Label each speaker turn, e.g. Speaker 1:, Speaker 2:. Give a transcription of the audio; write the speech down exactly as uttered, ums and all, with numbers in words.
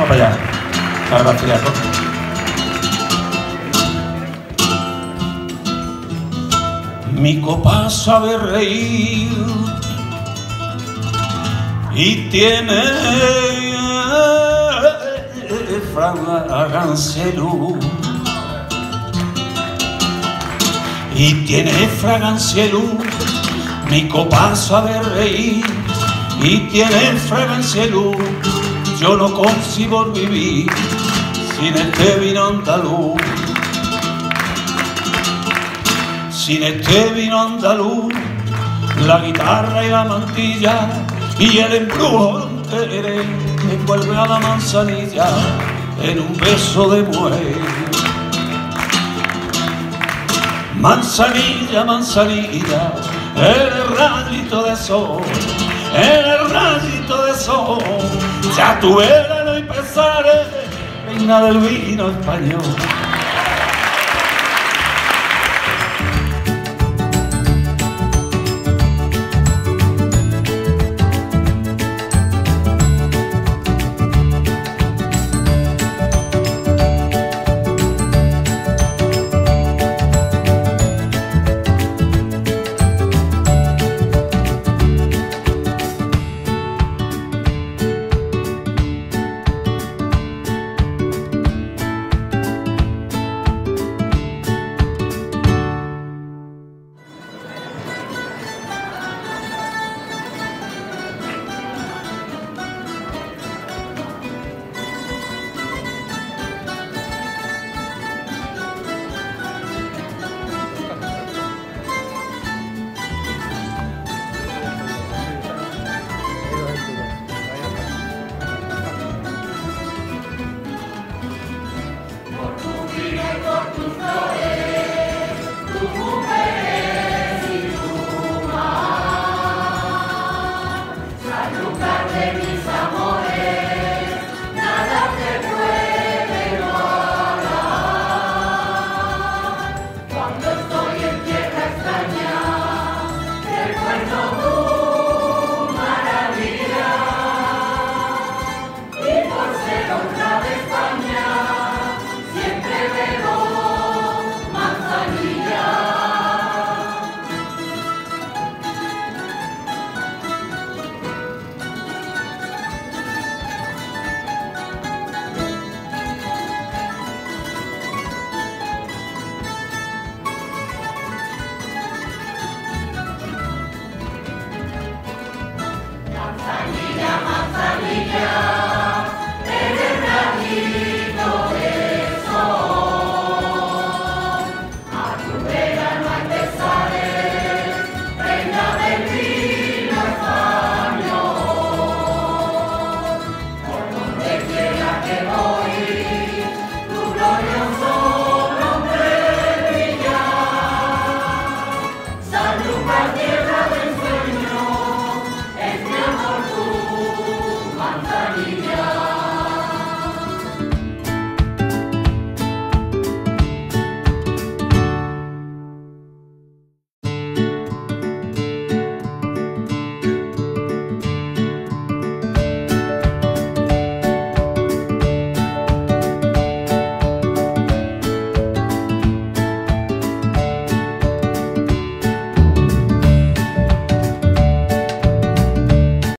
Speaker 1: para allá. Muchas gracias. Mi copa sabe reír y tiene fragancia y luz, y tiene fragancia y luz. Mi copa sabe reír y tiene fragancia y luz. Yo no consigo vivir sin este vino andaluz, sin este vino andaluz. La guitarra y la mantilla y el embrujo entere envuelve a la manzanilla en un beso de mujer. Manzanilla, manzanilla, el rayito de sol, el rayito de sol, ya tu verano y pesares, reina del vino español.
Speaker 2: Manzanilla, manzanilla.